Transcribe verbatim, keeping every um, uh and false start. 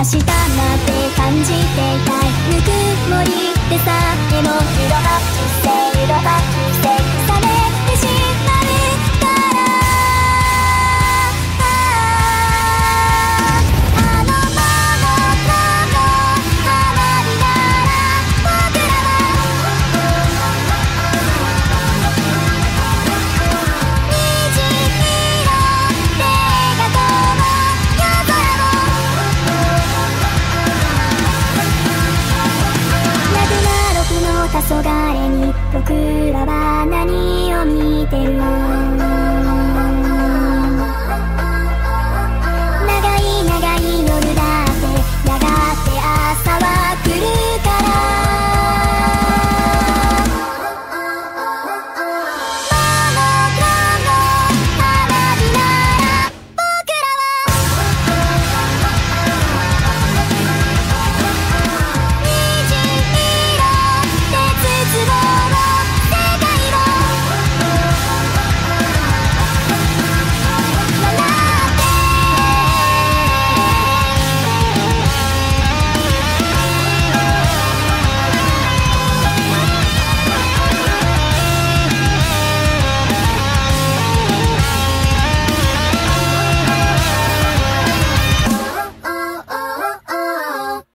明日なんて感じていたい。ぬくもりでさえも色は奇跡、色は奇跡されてしまうから。あのものと花火なら僕らは虹色で描こう夜空を。ラグナロクの黄昏に僕らは何を見てる？